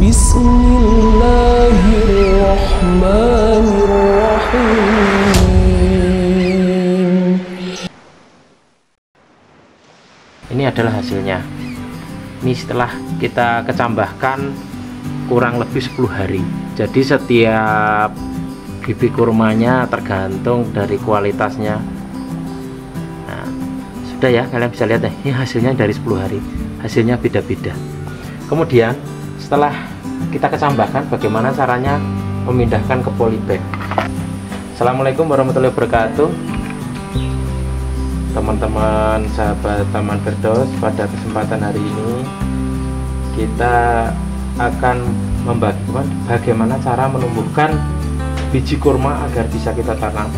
Bismillahirrahmanirrahim. Ini adalah hasilnya. Ini setelah kita kecambahkan kurang lebih 10 hari. Jadi setiap bibit kurmanya tergantung dari kualitasnya. Nah, sudah ya, kalian bisa lihat ini hasilnya dari 10 hari. Hasilnya beda-beda. Kemudian setelah kita kecambahkan, bagaimana caranya memindahkan ke polybag. Assalamualaikum warahmatullahi wabarakatuh, teman-teman sahabat Taman Firdaus. Pada kesempatan hari ini kita akan membagi bagaimana cara menumbuhkan biji kurma agar bisa kita tanam.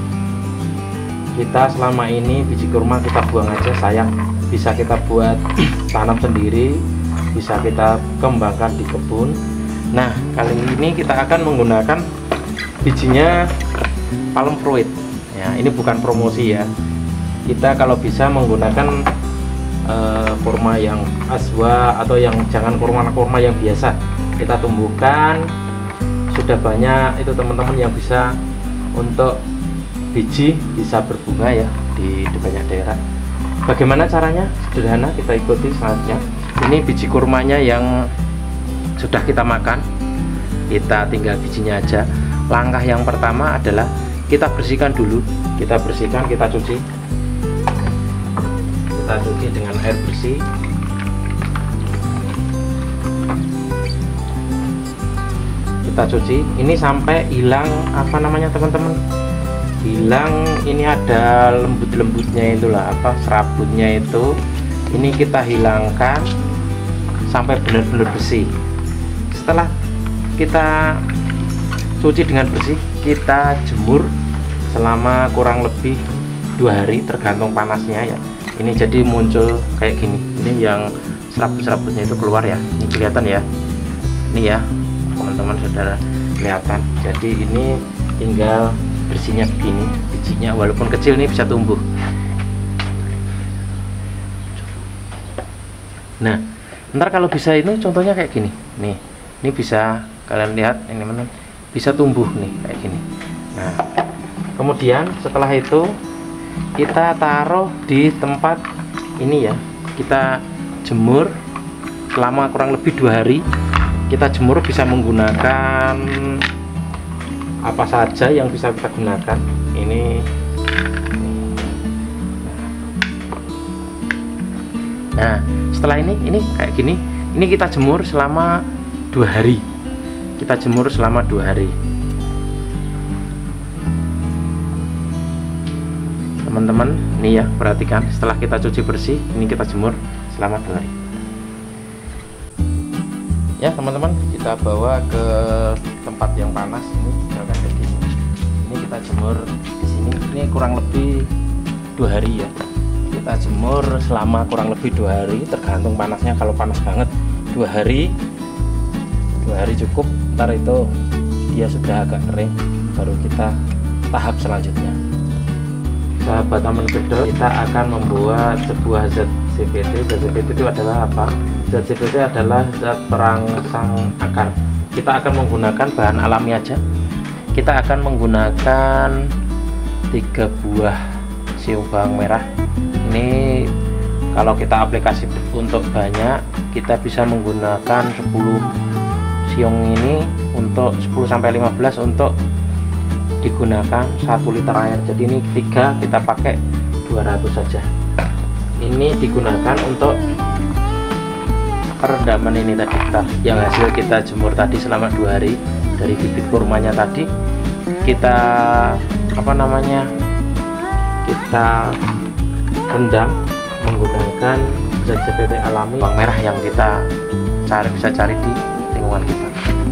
Kita selama ini biji kurma kita buang aja, sayang. Bisa kita buat tanam sendiri, bisa kita kembangkan di kebun. Nah, kali ini kita akan menggunakan bijinya palm fruit ya. Ini bukan promosi ya, kita kalau bisa menggunakan kurma yang aswa atau yang jangan kurma yang biasa kita tumbuhkan. Sudah banyak itu teman-teman yang bisa untuk biji bisa berbunga ya di banyak daerah. Bagaimana caranya? Sederhana, kita ikuti selanjutnya. Ini biji kurmanya yang sudah kita makan, kita tinggal bijinya aja. Langkah yang pertama adalah kita bersihkan dulu. Kita bersihkan, kita cuci dengan air bersih. Kita cuci ini sampai hilang apa namanya teman-teman, hilang ini ada lembut-lembutnya, itulah apa serabutnya itu. Ini kita hilangkan sampai benar-benar bersih. Setelah kita cuci dengan bersih, kita jemur selama kurang lebih 2 hari tergantung panasnya ya. Ini jadi muncul kayak gini. Ini yang serabut-serabutnya itu keluar ya. Ini kelihatan ya. Ini ya teman-teman, saudara, kelihatan. Jadi ini tinggal bersihnya begini. Bijinya walaupun kecil nih bisa tumbuh. Nah, ntar kalau bisa ini contohnya kayak gini nih. Ini bisa kalian lihat, ini teman-teman, bisa tumbuh nih kayak gini. Nah, kemudian setelah itu kita taruh di tempat ini ya, kita jemur selama kurang lebih 2 hari. Kita jemur bisa menggunakan apa saja yang bisa kita gunakan. Ini nah, setelah ini kayak gini, ini kita jemur selama 2 hari. Kita jemur selama 2 hari. Teman-teman, nih ya, perhatikan, setelah kita cuci bersih, ini kita jemur selama 2 hari. Ya teman-teman, kita bawa ke tempat yang panas. Ini misalkan kayak gini. Ini kita jemur di sini. Ini kurang lebih 2 hari ya. Kita jemur selama kurang lebih 2 hari, tergantung panasnya. Kalau panas banget 2 hari, 2 hari cukup. Ntar itu dia sudah agak kering, baru kita tahap selanjutnya. Sahabat Taman Firdaus, kita akan membuat sebuah zat CVT. Zat CVT itu adalah apa? Zat CVT adalah zat perangsang akar. Kita akan menggunakan bahan alami aja. Kita akan menggunakan 3 buah siung bawang merah. Ini kalau kita aplikasi untuk banyak, kita bisa menggunakan 10 siung ini untuk 10-15 untuk digunakan 1 liter air. Jadi ini 3 kita pakai 200 saja. Ini digunakan untuk perendaman ini tadi yang hasil kita jemur tadi selama 2 hari dari bibit kurmanya tadi. Kita apa namanya, kita rendam menggunakan zat CVT alami bawang merah yang kita bisa cari di lingkungan kita.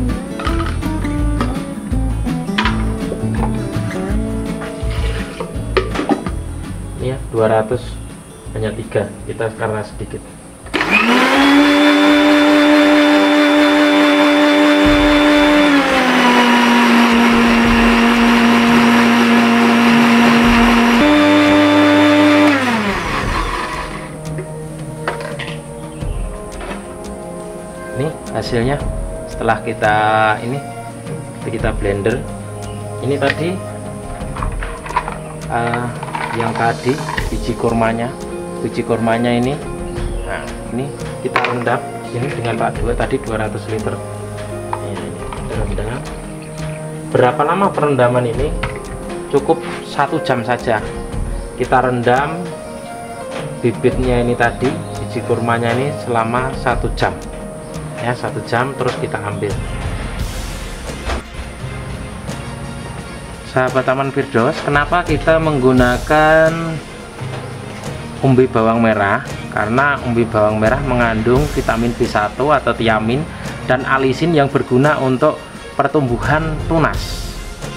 Ya 200 hanya 3 kita karena sedikit. Ini hasilnya setelah kita blender. Ini tadi yang tadi biji kurmanya ini. Nah, ini kita rendam ini dengan Pak Dua tadi 200 liter. Ini kita rendam. Berapa lama perendaman ini? Cukup 1 jam saja. Kita rendam bibitnya ini tadi, biji kurmanya ini selama 1 jam. Ya, 1 jam terus kita ambil. Sahabat Taman Firdaus, kenapa kita menggunakan umbi bawang merah? Karena umbi bawang merah mengandung vitamin B1 atau tiamin dan alisin yang berguna untuk pertumbuhan tunas.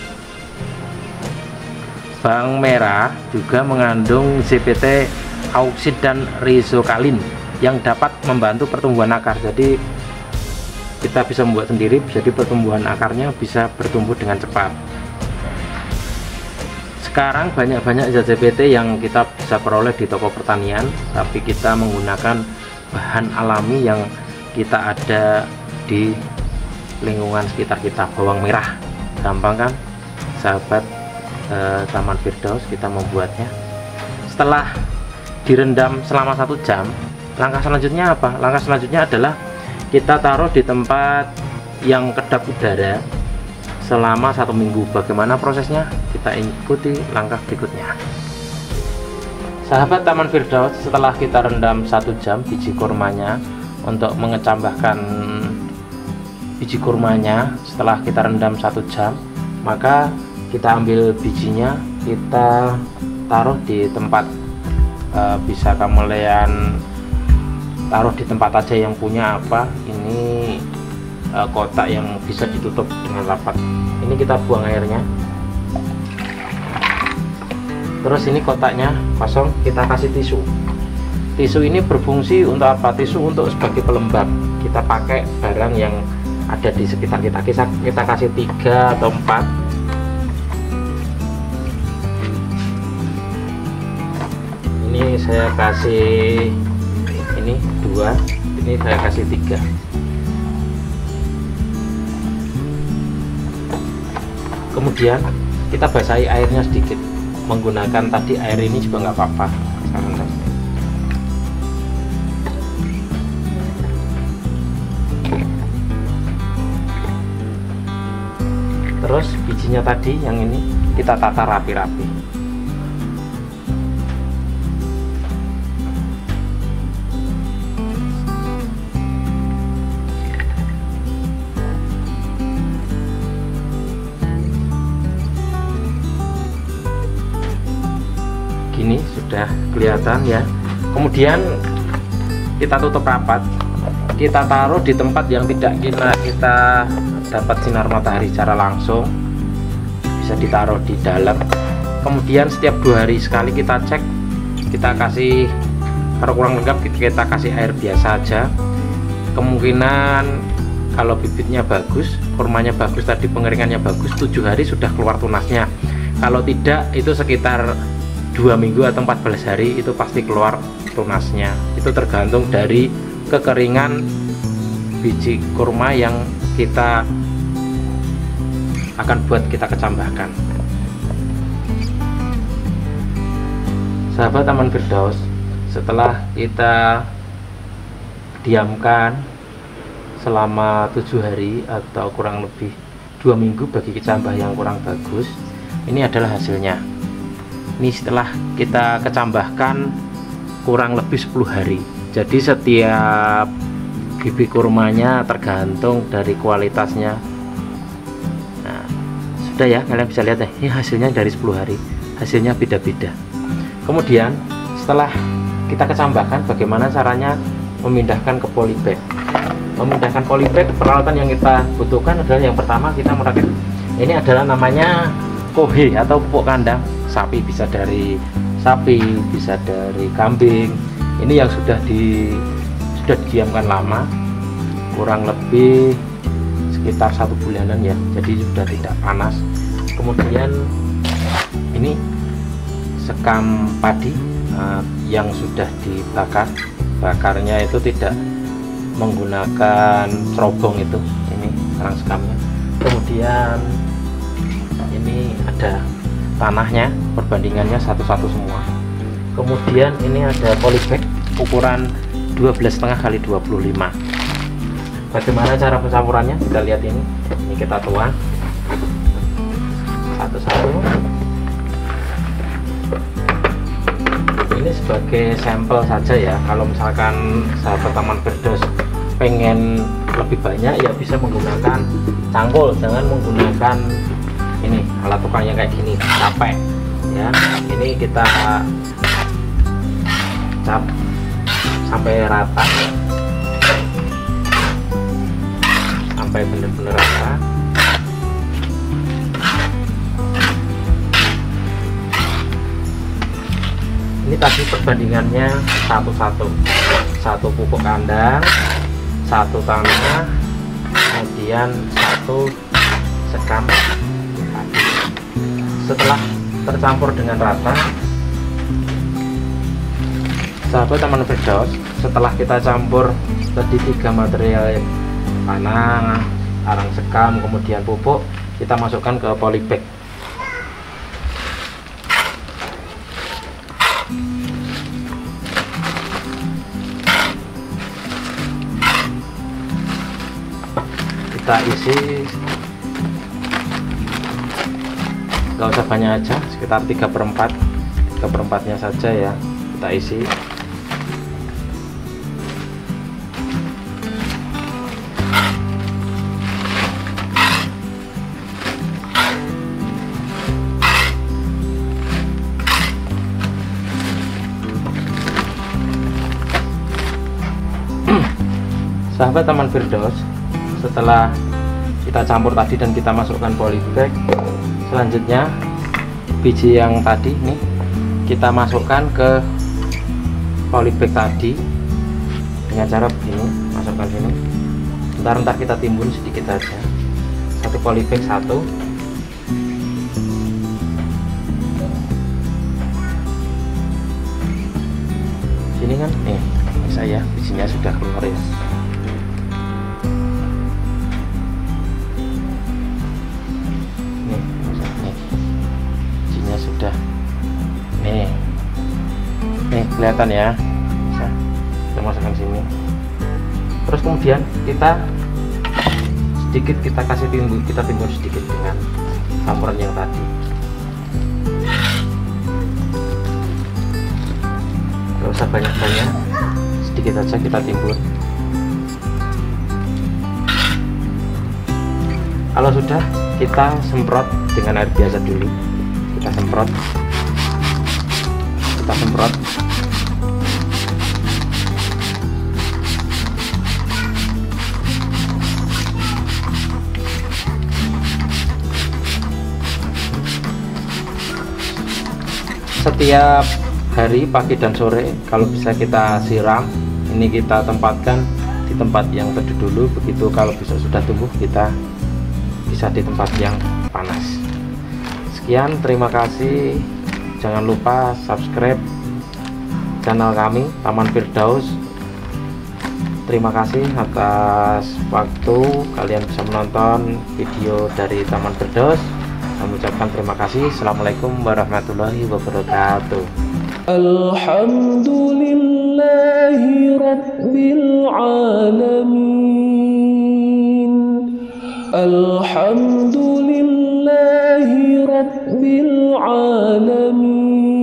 Bawang merah juga mengandung ZPT, auksid dan rizokalin yang dapat membantu pertumbuhan akar. Jadi kita bisa membuat sendiri, jadi pertumbuhan akarnya bisa bertumbuh dengan cepat. Sekarang banyak zat ZPT yang kita bisa peroleh di toko pertanian, tapi kita menggunakan bahan alami yang kita ada di lingkungan sekitar kita. Bawang merah gampang kan sahabat Taman Firdaus kita membuatnya. Setelah direndam selama 1 jam, langkah selanjutnya apa? Langkah selanjutnya adalah kita taruh di tempat yang kedap udara selama 1 minggu. Bagaimana prosesnya? Kita ikuti langkah berikutnya. Sahabat Taman Firdaus, setelah kita rendam 1 jam biji kurmanya, untuk mengecambahkan biji kurmanya setelah kita rendam 1 jam, maka kita ambil bijinya, kita taruh di tempat, bisa kalian taruh di tempat aja yang punya ini kotak yang bisa ditutup dengan rapat. Ini kita buang airnya, terus ini kotaknya kosong, kita kasih tisu. Tisu ini berfungsi untuk apa? Tisu untuk sebagai pelembab. Kita pakai barang yang ada di sekitar kita. Kita kasih 3 atau 4. Ini saya kasih 2, ini saya kasih 3. Kemudian kita basahi airnya sedikit, menggunakan tadi air ini juga nggak apa-apa. Terus bijinya tadi yang ini kita tata rapi-rapi. Gini sudah kelihatan ya. Kemudian kita tutup rapat, kita taruh di tempat yang tidak kita dapat sinar matahari secara langsung, bisa ditaruh di dalam. Kemudian setiap 2 hari sekali kita cek, kita kasih, kalau kurang lengkap kita kasih air biasa aja. Kemungkinan kalau bibitnya bagus, kurmanya bagus, tadi pengeringannya bagus, 7 hari sudah keluar tunasnya. Kalau tidak, itu sekitar 2 minggu atau 14 hari itu pasti keluar tunasnya. Itu tergantung dari kekeringan biji kurma yang kita akan buat kita kecambahkan. Sahabat Taman Firdaus, setelah kita diamkan selama 7 hari atau kurang lebih 2 minggu bagi kecambah yang kurang bagus, ini adalah hasilnya. Ini setelah kita kecambahkan kurang lebih 10 hari. Jadi setiap bibit kurmanya tergantung dari kualitasnya. Nah, sudah ya, kalian bisa lihat ya, ini hasilnya dari 10 hari, hasilnya beda-beda. Kemudian setelah kita kecambahkan, bagaimana caranya memindahkan ke polybag? Memindahkan polybag, peralatan yang kita butuhkan adalah yang pertama kita merakit. Ini adalah namanya kohe atau pupuk kandang sapi, bisa dari sapi, bisa dari kambing. Ini yang sudah didiamkan lama, kurang lebih sekitar 1 bulanan ya, jadi sudah tidak panas. Kemudian ini sekam padi yang sudah dibakar, bakarnya itu tidak menggunakan cerobong, itu ini arang sekamnya. Kemudian ini ada tanahnya, perbandingannya satu-satu semua. Kemudian ini ada polybag ukuran 12,5 kali 25. Bagaimana cara pencampurannya? Kita lihat ini. Ini kita tuang satu-satu. Ini sebagai sampel saja ya. Kalau misalkan sahabat Taman Firdaus pengen lebih banyak ya bisa menggunakan cangkul, jangan menggunakan ini alat tukangnya kayak gini, capek ya. Ini kita cap sampai rata, sampai benar-benar rata. Ini tadi perbandingannya satu-satu, satu pupuk kandang, satu tanah, kemudian satu sekam. Setelah tercampur dengan rata, sahabat Taman Firdaus, setelah kita campur tadi 3 material, tanah, arang sekam, kemudian pupuk, kita masukkan ke polybag. Kita isi, nggak usah banyak aja, sekitar 3/4, 3/4-nya saja ya kita isi. Sahabat Taman Firdaus, setelah kita campur tadi dan kita masukkan polybag, selanjutnya biji yang tadi nih kita masukkan ke polybag tadi dengan cara begini, masukkan sini. Ntar kita timbun sedikit aja, satu polybag satu. Sini kan nih, ini saya bijinya sudah keluar ya. Sudah nih kelihatan ya, bisa kita masukkan sini. Terus kemudian kita sedikit kita kasih timbun, kita timbun sedikit dengan campuran yang tadi. Gak usah banyak-banyak, sedikit aja kita timbun. Kalau sudah, kita semprot dengan air biasa dulu. Kita semprot, setiap hari pagi dan sore kalau bisa kita siram. Ini kita tempatkan di tempat yang teduh dulu, begitu kalau besok sudah tumbuh kita bisa di tempat yang panas. Sekian, terima kasih. Jangan lupa subscribe channel kami Taman Firdaus. Terima kasih atas waktu kalian bisa menonton video dari Taman Firdaus. Kami ucapkan terima kasih. Assalamualaikum warahmatullahi wabarakatuh. Alhamdulillahi rabbil alamin. Alhamdulillahi rabbil alamin.